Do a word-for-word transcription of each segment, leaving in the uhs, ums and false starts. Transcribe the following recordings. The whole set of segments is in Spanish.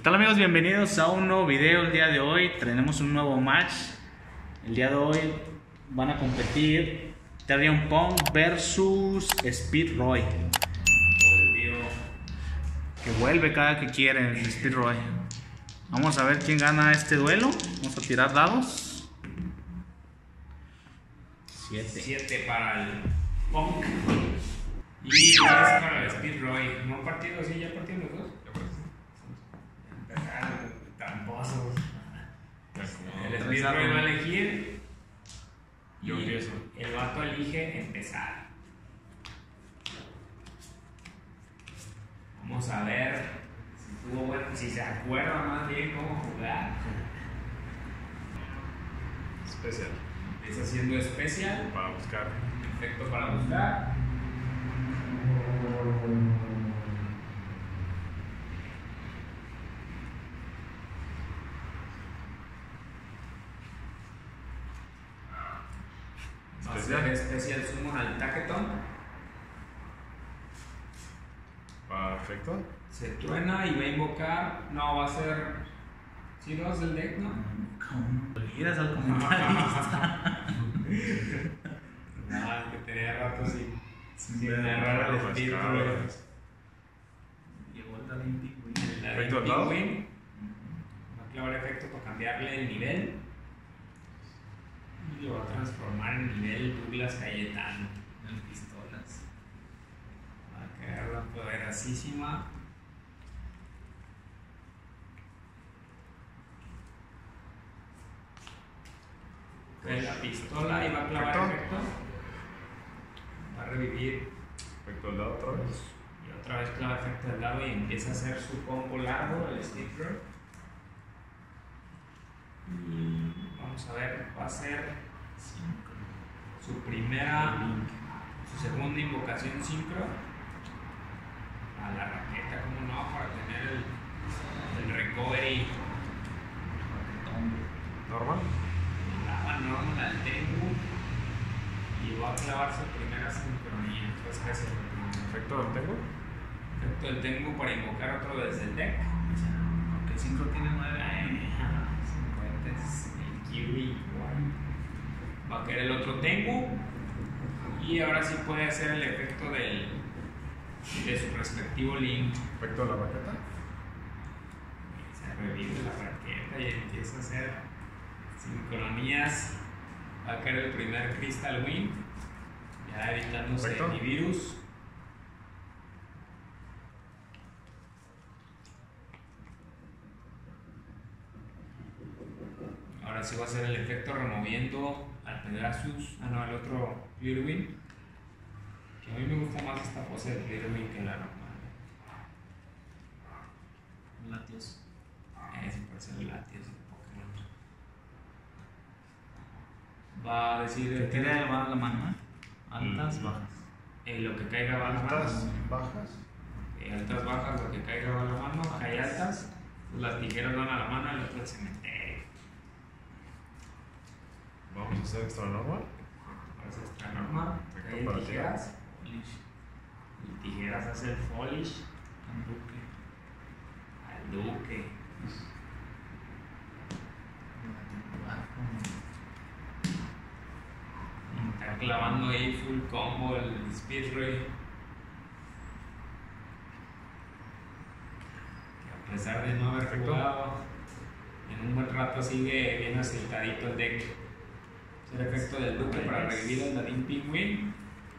¿Qué tal, amigos? Bienvenidos a un nuevo video. El día de hoy tenemos un nuevo match. El día de hoy van a competir Terrion Pong versus Speed Roy. Volvió. Que vuelve cada que quiere Speed Roy. Vamos a ver quién gana este duelo. Vamos a tirar dados. siete para el Pong y diez para el Speed Roy. ¿No han partido así? ¿Ya partieron los dos? Empezaron tramposos. El Speed Roy va a elegir. Yo y empiezo. El vato elige empezar. Vamos a ver si tuvo bueno, si se acuerda más bien cómo jugar. Especial. Empieza haciendo especial. Para buscar. Efecto para buscar. Va a ser especial summon al Taketon. Perfecto. Se truena y va a invocar. No, va a ser. Si no es el deck, ¿no? ¿Cómo olvidas al comentarista? Nada, que tenía rato sin. Sin Sin ver narrar el las espíritu. cabras. Llegó el Darín Pingüín. El Efecto al Darín lado. Pingüín. Va a clavar efecto para cambiarle el nivel. Y lo va a transformar en nivel Douglas Cayetano. En pistolas. Va a quedar la poderosísima. De la pistola y va a clavar Perfecto. efecto. Va a revivir. Efecto al lado otra vez. Y otra vez clava efecto del lado y empieza a hacer su combo largo, el sticker. Y vamos a ver, va a ser su primera, su segunda invocación sincro a la raqueta, como no, para tener el, el recovery. Normal. La normal al Tengu y va a clavar su primera sincronía. Entonces, ¿qué es el Efecto del tengo. efecto del Tengu para invocar otro desde el deck? Aunque el cinco tiene nueve. cincuenta es el Kiwi. Va a querer el otro Tengu y ahora sí puede hacer el efecto del, de su respectivo link. Efecto de la raqueta. Se revive la raqueta y empieza a hacer sincronías. Va a querer el primer Crystal Wind, ya evitándose Perfecto. mi virus. Ahora sí va a hacer el efecto removiendo al Pegasus, ah no, al otro Clearwind. Que a mí me gusta más esta pose de Clearwind que la normal. Latios. Es parece el Latios de Pokémon. Va a decir Que tira va a la mano, ¿eh? Altas, Mm. bajas. eh, lo que caiga va a la mano. Altas, bajas. Eh, altas, bajas, lo que caiga va a la mano. Hay altas, pues las tijeras van a la mano y el otro al cementerio. Vamos a hacer extra normal. Ahora es extra normal. Perfecto, Hay para tijeras. Lish. Y tijeras hace el Folish Tambuque. al Duque. Está clavando ahí full combo el Speed Roy. Que a pesar de no haber Perfecto. jugado, en un buen rato sigue bien aceitadito el deck. Es el efecto del Duque para revivir el Darín Pingüín.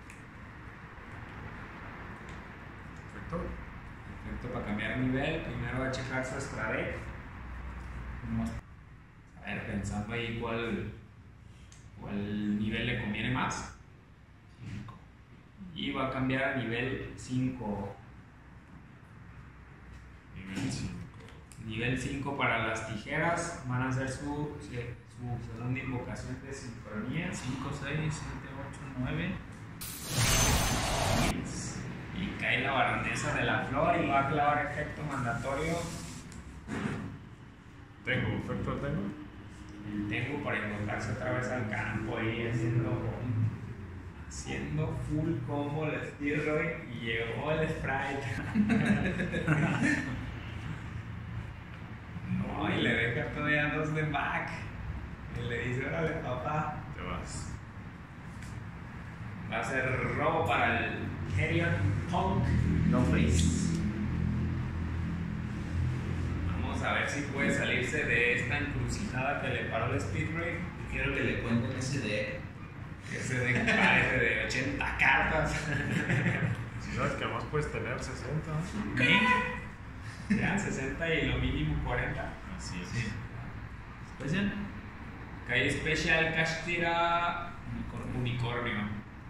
Efecto. Efecto para cambiar nivel. Primero va a checar su extra deck. A ver, pensando ahí cuál, cuál nivel le conviene más. Y va a cambiar a nivel cinco. Nivel cinco. Nivel cinco para las tijeras. Van a hacer su, su segunda invocación de sincronía. cinco, seis, siete, ocho, nueve. Y cae la baronesa de la flor y va a clavar efecto mandatorio. Tengo. Efecto del tengo. Tengo para invocarse otra vez al campo ahí haciendo, haciendo full combo el Speed Roy y llegó el Sprite. No, y le deja todavía dos de back. Y le dice, órale, papá. Te vas. Va a ser robo para el Herion Punk. No freeze. Vamos a ver si puede salirse de esta encrucijada que le paró el Speed Raid. Quiero que le cuenten ese de. Ese de parece de ochenta cartas. Si sabes que además puedes tener sesenta. ¿Qué? Ya, sesenta y lo mínimo cuarenta. Así es. Sí. Especial. Calle Special, Cash Tira, Unicornio. Unicornio.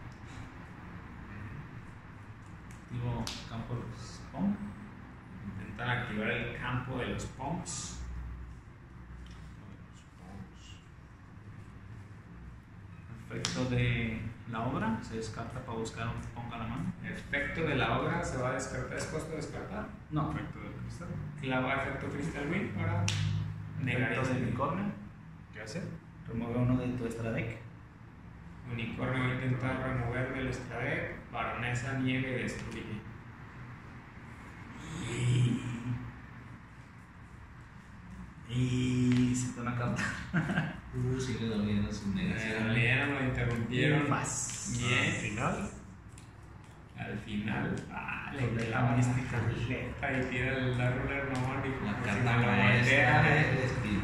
Activo campo de los pong. Intentan activar el campo de los punks. Efecto de la obra. Se descarta para buscar un pong a la mano. Efecto de la obra se va a descartar. ¿Es costo de descartar? No. Efecto del cristal. Clava efecto Crystal Ring para negar Efecto de ese. unicornio. ¿Qué hace? Remueve uno de tu extra deck. Unicornio va a intentar remover del extra deck. Baronesa, nieve y destruye. Y. Y. Se te una carta. Uh, sigue doliendo su Me negación. dolieron, lo interrumpieron. Vas. Al Bien. final. Al final, ah, le Doble clava la esta mística. ruleta y tira el la ruler no y La si carta no lo maestra voltea, del Speed.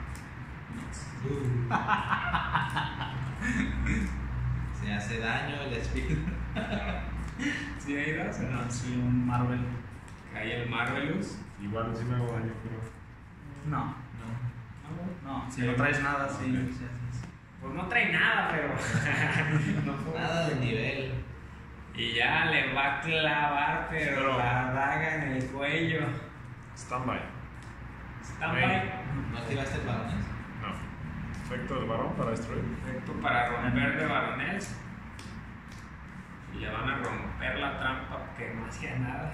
Se hace daño el Speed. ¿sí hay dos o no? Sí, un Marvel. Cae el Marvelous. Igual sí me hago daño, pero. No. No, si no traes nada, sí. Ok. sí, sí, sí. Pues no trae nada, pero no puedo. Nada de nivel. Y ya le va a clavar, pero, Pero- la daga en el cuello. Standby. Standby. ¿No activaste el barones? No. Efecto del varón para destruir. Perfecto para romper de varonés. Y le van a romper la trampa porque no hacía nada.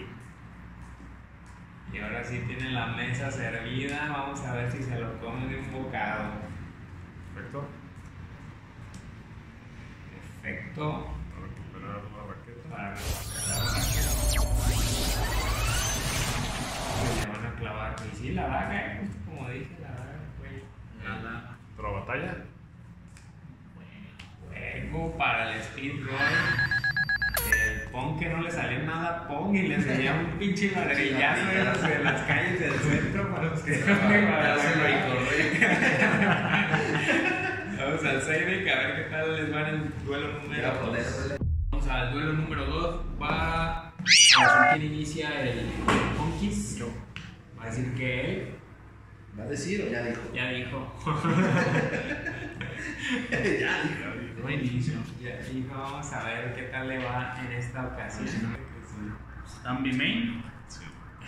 Y ahora sí tiene la mesa servida. Vamos a ver si se lo come de un bocado. Efecto. Efecto Para recuperar la raqueta. para recuperar la raqueta. Y le van a clavar. Y sí, la daga, eh, justo como dije, la daga en el cuello. Nada. Pero batalla. Juego para el Speed Roy. El Pong que no le salió nada Pong y le enseñaba un pinche ladrillazo de las, de las calles del centro para los que no me Vamos al Seirik a ver qué tal les va en el duelo número dos. Vamos al duelo número dos. Va a decir quién inicia el Ponkis. Yo. Va a decir que él ¿Va a decir o ya dijo? ya dijo. Ya dijo. Ya digo. Buen inicio. Ya dijo, vamos a ver qué tal le va en esta ocasión. Stanby Main. Sí.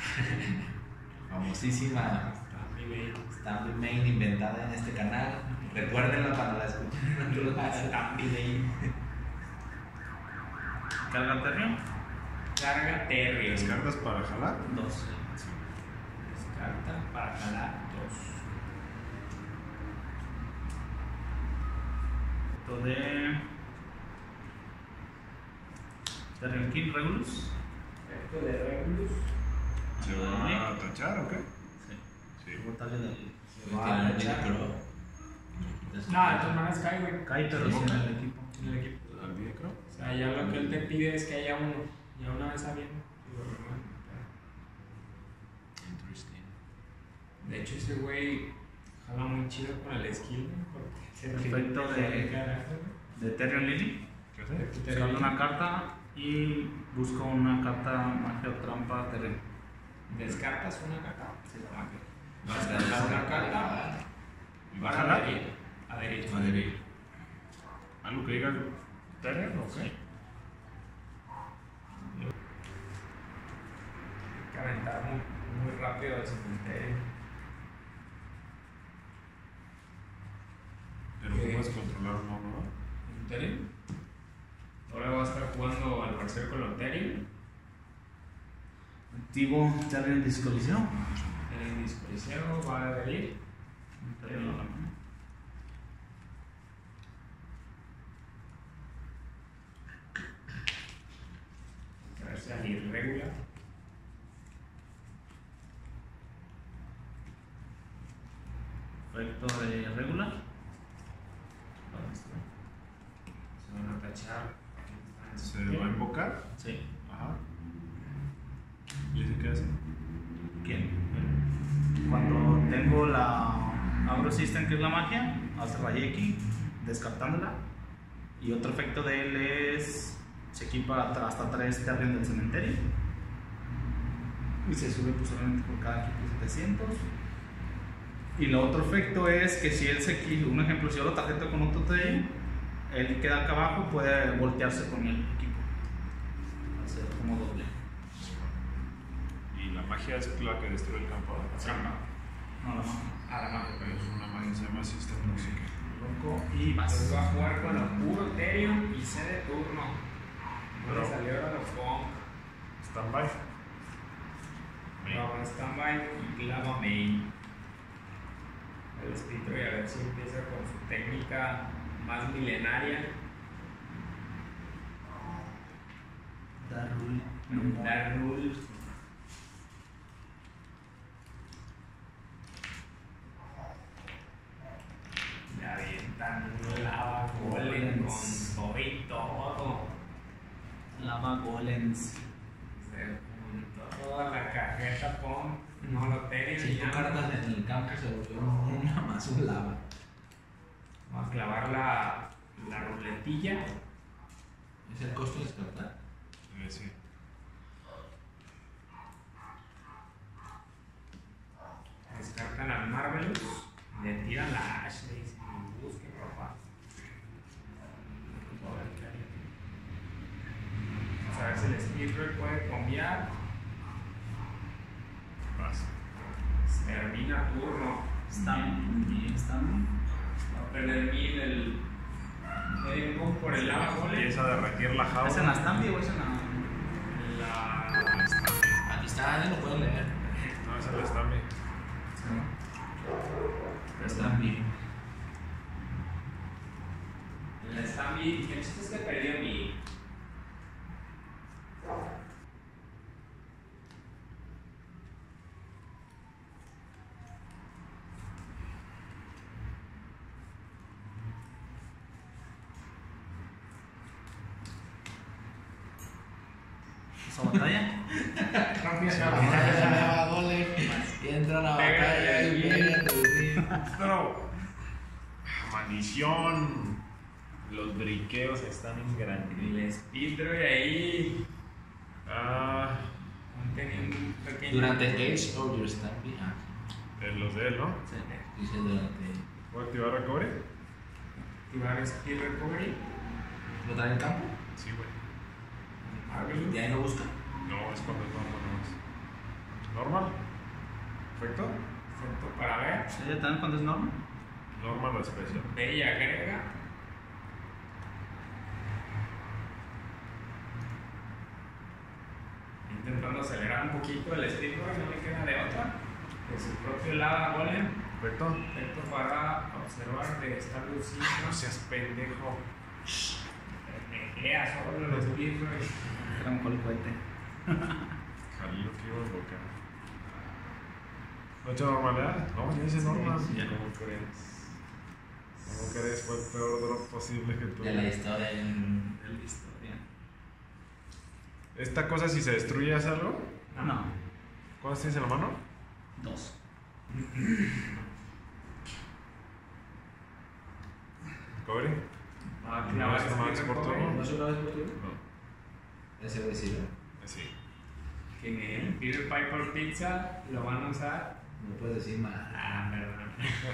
Famosísima Stanley Main inventada en este canal. Recuérdenla cuando la escuchen en otros lados. Carga Terrio. Carga Terrio. Descartas para jalar. Dos. Sí. Descarta para jalar dos. Esto de. Terrio King Regulus. Efecto de Regulus. ¿Se va a tachar o qué? Sí. Sí. Botarle del. Se va Tiene a un echar. micro. No, de todas maneras cae, güey. Cae, pero sí en el equipo. En el equipo. Al día creo. O sea, ya lo que él te pide es que haya uno. Ya una vez habiendo. Digo, normal. Interesting. De hecho, ese güey jala muy chido con el skill, ¿no? Porque se Efecto de- carajo, De Terrio Lily. ¿Qué hace? güey. Salgo una carta y busco una carta magia o trampa terreno. Descartas una carta. Sí. Ok. Vas a descartar una carta. Vas a Jalar. adherir. Adherir. Madrid. ¿Algo que diga Terren o qué? Hay que aventar muy, muy rápido al cementerio. Pero ¿Qué? puedes controlar un mono, ¿no? ¿Terin? Ahora va a estar jugando al parcer con los Terin. Activo Terrio Discoliseo. El discoliseo va a adherir. Terrio en la mano. A ver si es irregular. Efecto de regular. Se van a tachar. ¿Se va a invocar? Sí. Ajá. ¿Y ese qué hace? ¿Quién? Cuando tengo la Aura System, que es la magia, hace Rayeki, descartándola. Y otro efecto de él es: se equipa hasta tres Terrion del cementerio. Y se sube posiblemente por cada equipo setecientos. Y el otro efecto es que si él se equipa, un ejemplo, si yo lo tarjeto con otro Terrion, él queda acá abajo, puede voltearse con el equipo. Hacer como doble. Y la magia es la que destruye el campo. Trampa. No, la magia. A la mano. Pero es una magia, se llama System Music. Loco y Entonces vas. va a jugar con lo puro Therion y C de turno. No le Pero- salió ahora los Funk. Standby. Clava Standby y clava Main. El espectro y a ver si empieza con su técnica más milenaria. Darul. Dar Rule. Le avientan un lava golem con todo y todo. Lava Golems. Se juntó toda la cajeta con no lo tenía. Cinco cartas en el campo se volvió una más un lava. Vamos a clavar la, la ruletilla. ¿Es el costo de descartar? Eh, sí. Descartan al Marvelous. Le tiran la Ash. Le dicen: busque, papá. Vamos a ver si el Speedrun puede cambiar. Vas. Termina turno. Están. Están. Va a perder mil el. Tengo por el lava golem. Empieza a derretir la jaula. ¿Es en la Stampy o es en la.? La. Aquí está, ¿eh? Lo puedo leer. No, esa es la Stambi. Están bien. La Stambi. El chiste es que perdió mi. ¿Esa batalla? Lava golem. Y entra a la batalla y pega. Pero. Maldición. Los briqueos están en grande. El Speedrun ahí. Ah. Tenía un pequeño. Durante Age of Your Stampy. Ah, En los de él, ¿no? Sí. dice durante. ¿Puedo activar recovery? Activar Speed Recovery. ¿Lo trae en campo? Sí, güey. Marvelous. De ahí lo busca. No, es cuando es normal nomás. ¿Normal? ¿Perfecto? Efecto para ver. ¿Ella también cuando es normal? Normal o especial. Ve y agrega. Intentando acelerar un poquito el Speedrun, no le queda de otra. De su propio lava golem. ¿Perfecto? Efecto para observar de estar lucido. No seas pendejo. Pendejea solo el Speedrun. Era un cohete. Jalí lo que iba a invocar. ¿No he hecho normalidad? No, ya hice normal. Sí, ya. ¿Cómo crees? ¿Cómo crees? Fue el peor drop posible que tuve. De la historia. en- De la historia. ¿Esta cosa si se destruye hace algo? No. ¿Cuántas tienes en la mano? Dos. ¿Cobre? Va a No, clavar es nomás Speed por turno. Recovery. ¿No es una vez por turno? No. Ese güey sí, ¿no? Así. Que en el Peter Piper Pizza lo van a usar. No puedes decir más. Ah, perdón.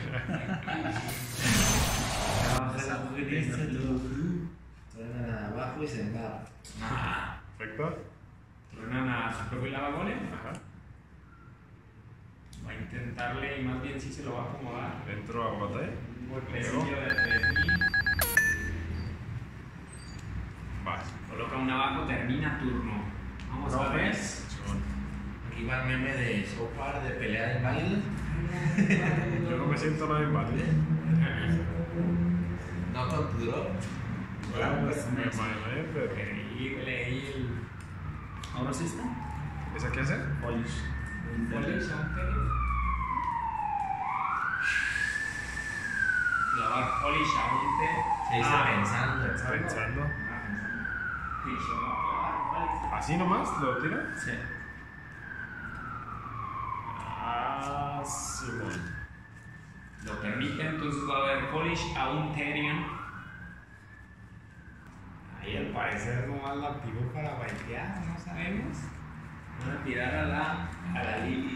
Truenan abajo y se engarra. Ah. ¿Perfecto? Truenan a su propio lava golem. Ajá. Va a intentarle y más bien sí se lo va a acomodar. Entro a batalla. Un golpecillo de tres mil. Vas. Coloca un abajo, termina turno. Vamos a ver. Chingón. Aquí va el meme de Sopar de pelea inválida. Yo no me siento nada inválido. No con tu drop. Bueno, pues me mamé, pero. Increíble ahí el ¿Ahora sí está? ¿Esa qué hace? Polish. Polish, ok. clavar polish a un T. Se dice Ah, pensando. Pensando. Ah, pensando. Sí, yo voy a clavar polish. ¿Así nomás lo tira? Sí. Ah, Simón. Lo permite, entonces va a haber polish a un Therion. Ahí al parecer nomás la tiró para baitear, no sabemos. Van a tirar a la, a la Lili.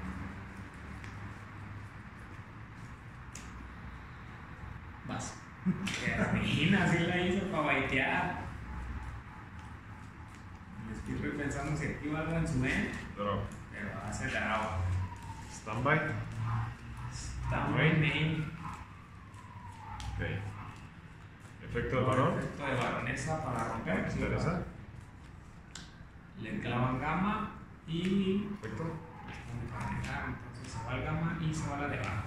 Vas. Termina, así la hizo para baitear. Me estoy repensando si activa algo en su end, Drop. pero acelerado. Standby. Está muy main. Ok. Efecto de varón. Efecto de baronesa para romper. ¿Me interesa? Le clavan gamma y. Efecto. Entonces se va el gamma y se va la de abajo.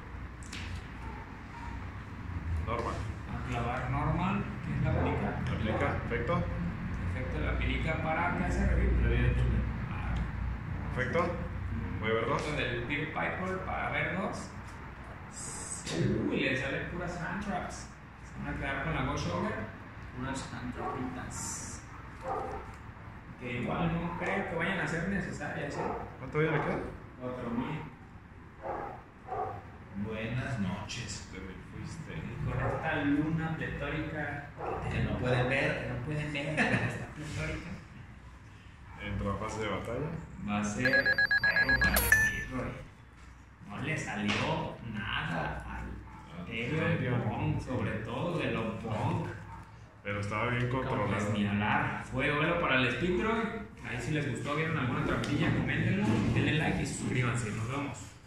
Normal. A clavar normal, que es la pilica. Aplica. Efecto. Efecto de la pilica para que hace revivir. Ah, Efecto. Voy a ver dos. efecto del Peter Piper para ver dos. Uy, le salen puras hand traps. Se van a quedar con la Ghost Ogre. Unas antropitas. Que igual no creo que vayan a ser necesarias. ¿eh? ¿Cuánto voy a le queda? cuatro mil. Buenas noches. Te me fuiste. Y con esta luna pletórica Que no pueden que ver. no pueden ver, pero está pletórica. Entra a fase de batalla. Va a ser juego para Leroy. No le salió nada al Therion Pong, sobre todo de lo Pong. Pero estaba bien Pues controlado. ni hablar. Fue duelo para el Speedroid. Ahí si les gustó, vieron alguna trampilla, coméntenlo, denle like y suscríbanse. Nos vemos.